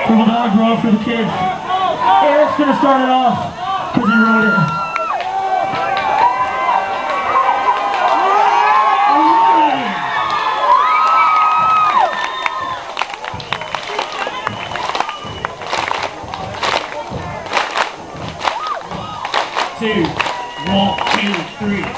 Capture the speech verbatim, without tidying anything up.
From a dog roll for the kids. Eric's gonna start it off because he wrote it. Two, one, two, three.